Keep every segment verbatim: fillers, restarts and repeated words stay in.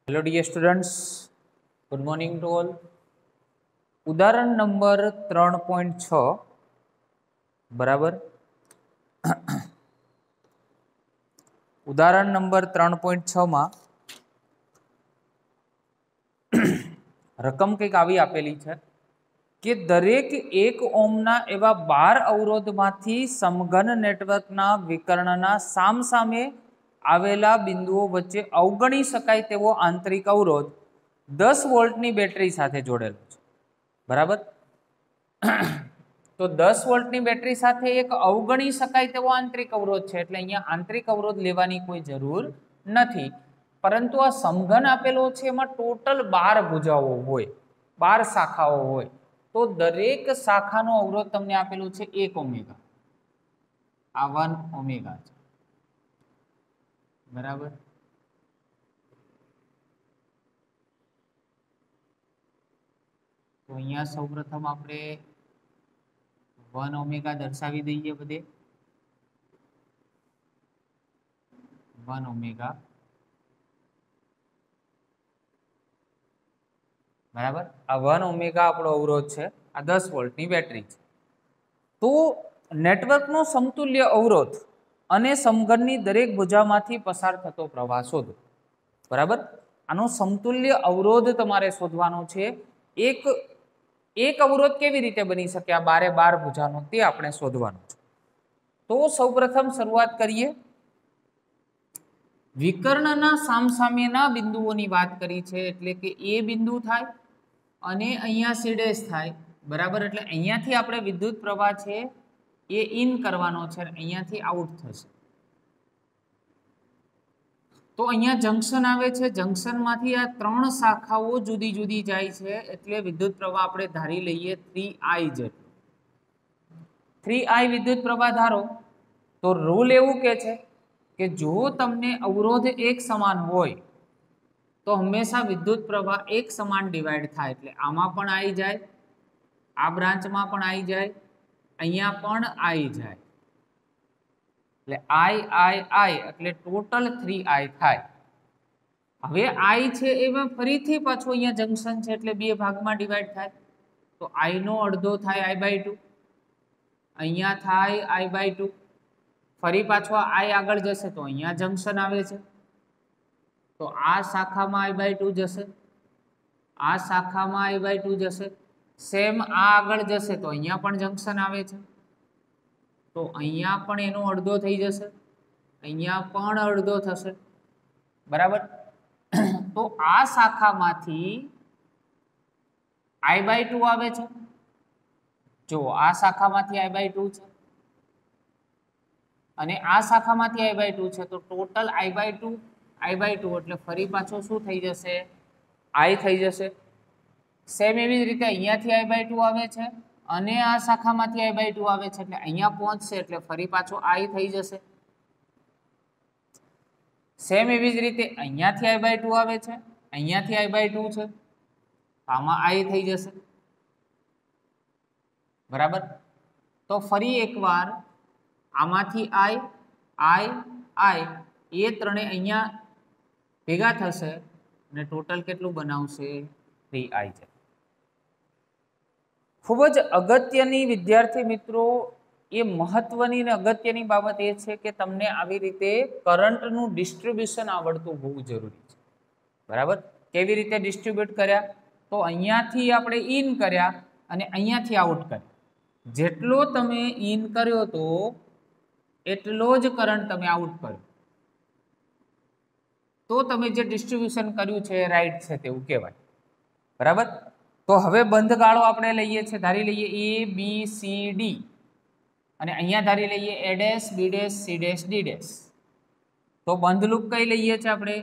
Hello dear students, good morning to all. उदाहरण number ત્રણ point છ बराबर। उदाहरण नंबर ત્રણ પોઈન્ટ છ માં रकम कंईक आवी आपेली छे कि दरेक एक ओमना एवा बार अवरोधमांथी समघन नेटवर्कना विकर्णना सामसामे आवेला बिंदुओं वच्चे अवगणी शकाय तेवो आंतरिक अवरोध दस वोल्टनी बेटरी साथे जोड़ेलो छे। बराबर। तो दस वोल्टनी बेटरी साथे एक अवगणी शकाय तेवो आंतरिक अवरोध छे, एटले अहींया आंतरिक अवरोध लेवानी कोई जरूर नथी। परंतु आ समघन आपेलो छे एमां टोटल बार भुजाओ होय, बार शाखाओ होय, तो दरेक शाखानो अवरोध तमने आपेलो छे एक ओमेगा, आ वन ओमेगा छे। बराबर। तो अहींया सौप्रथम आपणे वन ओमेगा दर्शावी दईए बधे। वन ओमेगा बराबर। आ वन ओमेगा आपणो अवरोध छे, आ दस वोल्टनी बेटरी छे। तो नेटवर्कनो समतुल्य अवरोध अने समघननी दरेक भुजामांथी पसार थतो प्रवाह शोधो। बराबर। आनो समतुल्य अवरोध तमारे शोधवानो छे। एक एक अवरोध केवी रीते बनी शके आ बारे बार भुजानो ते आपणे शोधवानुं छे। तो सौप्रथम शरूआत करीए। विकर्णना सामसामेना बिंदुओनी वात करी छे, एटले के ए बिंदु थाय अने अहींया सी डैश थाय। बराबर। एटले अहींयाथी आपणे विद्युत प्रवाह छे ए इन करवानो छे, अहींयाथी आउट थशे। तो अहींया जंक्शन आवे छे, जंक्शन मांथी आ त्रण शाखाओ जुदी जुदी जाय छे, एटले विद्युत प्रवाह आपणे धारी लईए थ्री आई जेटलो। थ्री आई विद्युत प्रवाह धारो तो रूल एवुं कहे छे कि जो तमने अवरोध एक समान होय तो हमेशा विद्युत प्रवाह एक समान डिवाइड थाय। एटले आमां पण आई जाय, आ ब्रांचमां पण आई जाय, अहींया पण आई जाय। એટલે आई आई आई એટલે टोटल थ्री आई थाय। હવે आई છે એમાં ફરીથી પાછું અહીંયા જંક્શન છે એટલે બે ભાગમાં ડિવાઈડ થાય તો आई નો અડધો થાય आई બાય ટુ, અહીંયા થાય आई બાય ટુ, ફરી પાછો आई આગળ જશે તો અહીંયા જંક્શન આવે છે તો આ શાખામાં आई બાય ટુ જશે, આ શાખામાં आई બાય ટુ જશે, સેમ આ આગળ જશે તો અહીંયા પણ જંક્શન આવે છે तो अहींया पण एनो अर्धो थई जशे, अहींया पण अर्धो थशे। बराबर। तो आ शाखामांथी आई बाय टू आवे छे। जो आ शाखामांथी आई बाय टू छे अने आ शाखामांथी आई बाय टू छे तो total I by two I by two એટલે ફરી પાછો શું થઈ જશે आई થઈ જશે। સેમ એવી જ રીતે અહીંયાથી आई बाय टू આવે છે અને આ શાખામાંથી आई बाय टू આવે છે એટલે અહીંયા પહોંચશે એટલે ફરી પાછો आई થઈ જશે। સેમ એવી જ રીતે અહીંયાથી आई बाय टू આવે છે, અહીંયાથી आई बाय टू છે, આમાં आई થઈ જશે। બરાબર। તો ફરી એકવાર આમાંથી आई आई आई એ ત્રણે અહીંયા ભેગા થશે અને ટોટલ કેટલું બનાવશે थ्री आई છે। खूब ज अगत्यनी विद्यार्थी मित्रों ये महत्वनी ने अगत्यनी बाबत ए छे कि तमने आवी रीते करंटनु डिस्ट्रीब्यूशन आवडतुं होवुं जरूरी छे। बराबर। केवी रीते डिस्ट्रीब्यूट कर्या तो अहींयाथी आपणे इन कर्या अने अहींयाथी आउट कर्या। जेटलो तमे इन कर्यो तो एटलो ज करंट तमे आउट कर्यो तो तमे जे डिस्ट्रीब्यूशन कर्युं छे राइट छे तेवुं कहेवाय। बराबर। तो हवे बंध गाळो आपणे लईए छे, धारी लईए ए बी सी डी अने अहींया धारी लईए A dash B dash C dash D dash. तो बंध लूप कई लईए छे आपणे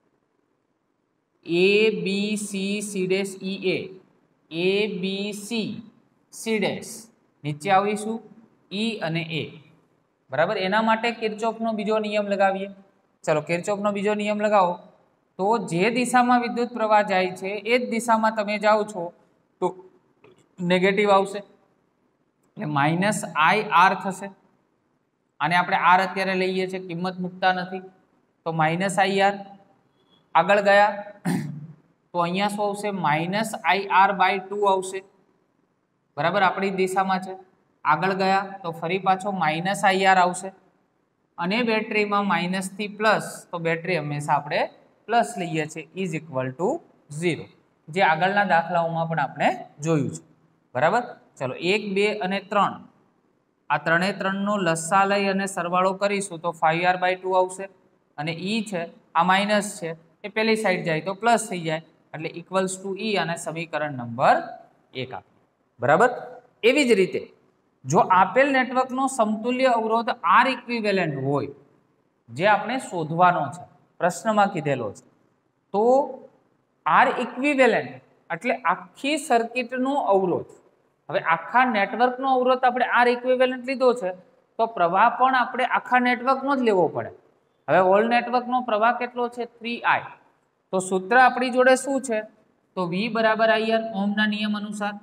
A B C C dash E A, A B C C dash, नीचे आवीशुं ई अने ए। बराबर। एना माटे किरचॉफनो बीजो नियम लगावीए। चलो किरचॉफनो बीजो नियम लगावो तो जे दिशा में विद्युत प्रवाह जाए छे ए ज दिशा में तमे जाओ छो तो नेगेटिव आवशे એટલે माइनस आई आर थशे। आने आपणे आर अत्यारे लईए छे, किंमत मूकता नथी तो माइनस आई आर। આગળ ગયા તો અહીંયા શું આવશે minus I R by two આવશે બરાબર આપણી દિશામાં છે આગળ ગયા તો ફરી પાછો માઇનસ આઈ આર આવશે અને બેટરીમાં માઇનસ થી પ્લસ તો બેટરી હંમેશા આપણે પ્લસ લઈએ છીએ ઇઝ ઇક્વલ ટુ ઝીરો જે આગળના દાખલાઓમાં પણ આપણે જોયું છે બરાબર ચલો એક બે અને ત્રણ આ ત્રણે ત્રણનો લસા લઈ અને સરવાળો કરીશું તો ફાઈવ આર બાય ટુ આવશે અને ઈ છે આ માઇનસ છે એ પેલી સાઈડ જાય તો પ્લસ થઈ જાય એટલે ઇક્વલ્સ ટુ ઈ અને સમીકરણ નંબર એક આપે બરાબર એવી જ રીતે જો આપેલ નેટવર્કનો સમતુલ્ય અવરોધ આર ઇક્વિવેલન્ટ હોય જે આપણે શોધવાનો છે પ્રશ્નમાં કીધેલો છે તો આર ઇક્વિવેલન્ટ એટલે આખી સર્કિટનો અવરોધ હવે આખા નેટવર્કનો અવરોધ આપણે આર ઇક્વિવેલન્ટ લીધો છે તો પ્રવાહ પણ આપણે આખા નેટવર્કનો જ લેવો પડે હવે હોલ નેટવર્કનો પ્રવાહ કેટલો છે થ્રી આઈ તો સૂત્ર આપણી જોડે શું છે તો વી બરાબર આઈ આર ઓહમના નિયમ અનુસાર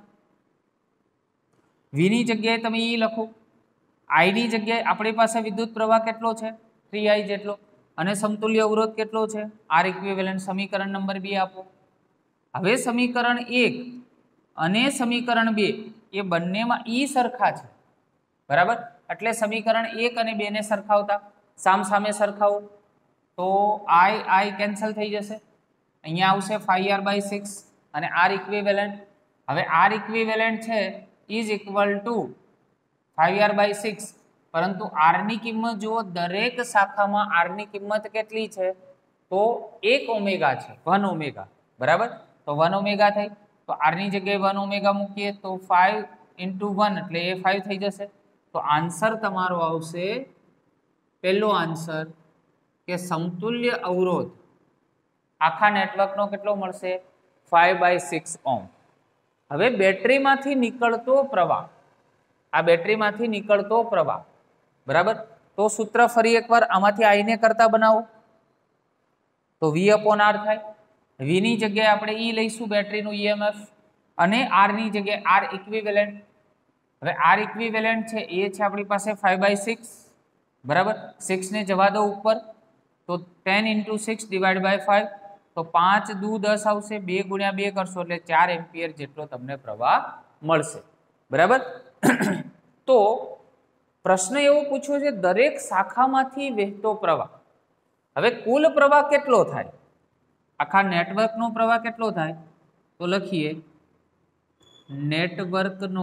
વી ની જગ્યાએ તમે ઈ લખો આઈ ની જગ્યાએ આપણી પાસે વિદ્યુત પ્રવાહ કેટલો છે થ્રી આઈ જેટલો અને સમતુલ્ય અવરોધ કેટલો છે આર ઇક્વિવેલન્ટ સમીકરણ નંબર બે આપો હવે સમીકરણ એક અને સમીકરણ બે એ બંનેમાં ઈ સરખા છે બરાબર એટલે સમીકરણ એક અને બે ને સરખાવતા સામ સામે સરખાવો તો આઈ આઈ કેન્સલ થઈ જશે અહીંયા આવશે ફાઈવ આર બાય સિક્સ અને આર ઇક્વિવેલન્ટ હવે આર ઇક્વિવેલન્ટ છે is equal to five R by six પરંતુ આર ની કિંમત જુઓ દરેક શાખામાં આર ની કિંમત કેટલી છે તો એક ઓમેગા છે વન ઓમેગા બરાબર તો વન ઓમેગા થઈ તો આર ની જગ્યાએ વન ઓમેગા મૂકીએ તો ફાઈવ ઇન્ટુ વન એટલે એ ફાઈવ થઈ જશે તો આન્સર તમારો આવશે પહેલો આન્સર કે સમતુલ્ય અવરોધ આખા નેટવર્કનો કેટલો મળશે ફાઈવ બાય સિક્સ ઓમ હવે બેટરીમાંથી નીકળતો પ્રવાહ આ બેટરીમાંથી નીકળતો પ્રવાહ બરાબર તો સૂત્ર ફરી એકવાર આમાંથી આઈને કરતા બનાવો તો વી અપોન આર થાય વી ની જગ્યાએ આપણે ઈ લઈશું બેટરીનું ઈએમએફ અને આર ની જગ્યાએ આર ઇક્વિવેલન્ટ હવે આર ઇક્વિવેલન્ટ છે એ છે આપણી પાસે ફાઈવ બાય સિક્સ બરાબર સિક્સ ને જવા દો ઉપર તો ten into six divide by five તો પાંચ દુ દસ આવશે બે ગુણ્યા બે કરશો એટલે ચાર એમ્પિયર જેટલો તમને પ્રવાહ મળશે બરાબર તો પ્રશ્ન એવો પૂછ્યો છે દરેક શાખામાંથી વહેતો પ્રવાહ હવે કુલ પ્રવાહ કેટલો થાય આખા નેટવર્કનો પ્રવાહ કેટલો થાય તો લખીએ નેટવર્કનો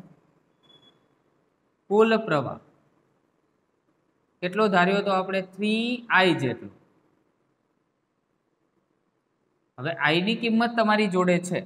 કુલ પ્રવાહ કેટલો ધાર્યો તો આપણે થ્રી આઈ જેટલો હવે આઈ ની કિંમત તમારી જોડે છે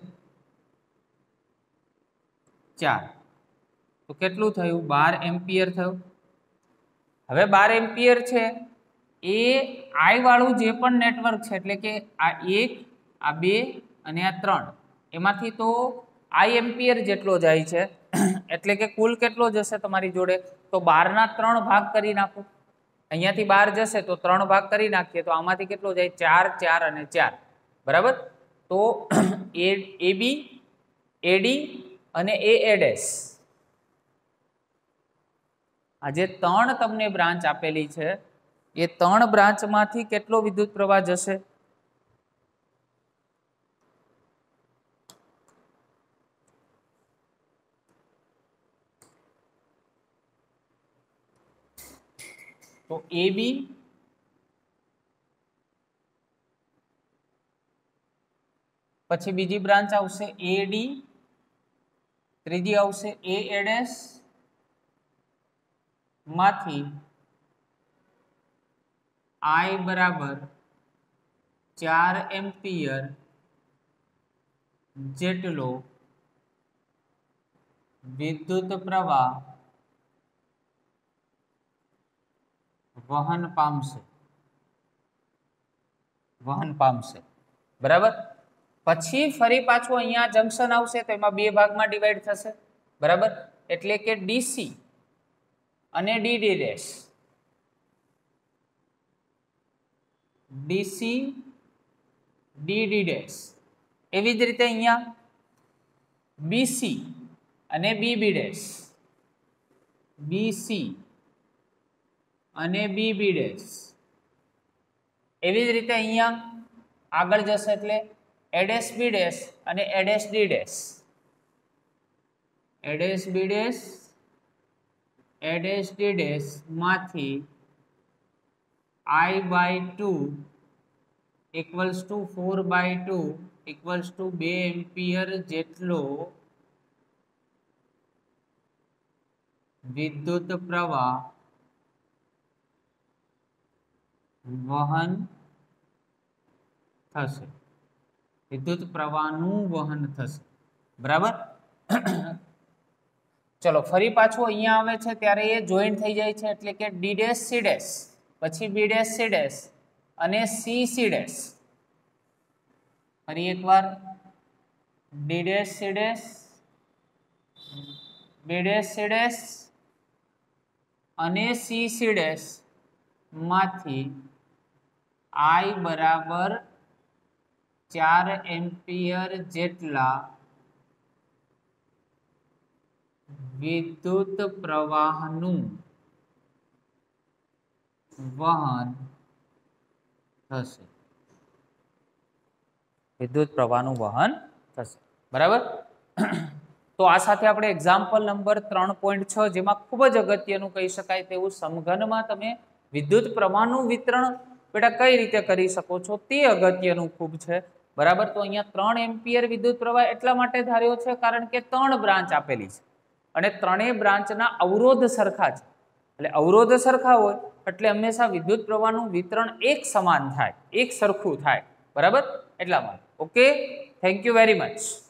ચાર તો કેટલું થયું બાર એમ્પિયર થયું હવે બાર એમ્પિયર છે એ આઈ વાળું જે પણ નેટવર્ક છે એટલે કે આ એક આ બે અને આ ત્રણ એમાંથી તો આઈ એમ્પિયર જેટલો જાય છે એટલે કે કુલ કેટલો જશે તમારી જોડે તો બાર ના ત્રણ ભાગ કરી નાખો અહીંયાથી બાર જશે તો ત્રણ ભાગ કરી નાખીએ તો આમાંથી કેટલો જાય ચાર ચાર અને ચાર બરાબર તો એ એબી એડી અને એ એડેસ આ જે ત્રણ તમને બ્રાન્ચ આપેલી છે એ ત્રણ બ્રાન્ચમાંથી કેટલો વિદ્યુત પ્રવાહ જશે તો એબી પછી બીજી બ્રાન્ચ આવશે એડી ત્રીજી આવશે એ એડેસ માંથી આઈ બરાબર ચાર એમ્પિયર જેટલો વિદ્યુત પ્રવાહ વહન પામશે વહન પામશે બરાબર પછી ફરી પાછું અહીંયા જંક્શન આવશે તો એમાં બે ભાગમાં ડિવાઈડ થશે બરાબર એટલે કે ડીસી અને DD dash DC DD dash એવી જ રીતે અહીંયા બીસી અને બીબી ડેશ બીસી અને બીબી ડેશ એવી જ રીતે અહીંયા આગળ જશે એટલે એ ડેશ બી ડેશ અને A dash D dash, A dash B dash A dash D dash માંથી I by two equals to four by two equals to બે એમ્પિયર જેટલો વિદ્યુત પ્રવાહ વહન થશે, વિદ્યુત પ્રવાહનું વહન થશે, બરાબર। ચલો ફરી પાછું અહીંયા આવે છે ત્યારે એ જોઈન્ટ થઈ જાય છે એટલે કે ડી ડેશ સી ડેશ પછી બી ડેશ સી ડેશ અને સી સી ડેશ, ફરી એકવાર D dash C dash B dash C dash અને સી સી ડેશ માંથી આઈ બરાબર ચાર એમ્પિયર જેટલા વિદ્યુત પ્રવાહનું વહન થશે, વિદ્યુત પ્રવાહનું વહન થશે, બરાબર। તો આ સાથે આપણે એક્ઝામ્પલ નંબર ત્રણ પોઈન્ટ છ જેમાં ખૂબ જ અગત્યનું કહી શકાય તેવું સમઘનમાં તમે વિદ્યુત પ્રવાહનું વિતરણ બેટા કઈ રીતે કરી શકો છો તે અગત્યનું ખૂબ છે, બરાબર। તો અહીંયા ત્રણ એમ્પિયર વિદ્યુત પ્રવાહ એટલા માટે ધાર્યો છે કારણ કે ત્રણ બ્રાન્ચ આપેલી છે અને ત્રણેય બ્રાન્ચના અવરોધ સરખા છે, એટલે અવરોધ સરખા હોય એટલે હંમેશા વિદ્યુત પ્રવાહનું વિતરણ એક સમાન થાય, એક સરખું થાય, બરાબર। એટલા માટે okay, thank you very much.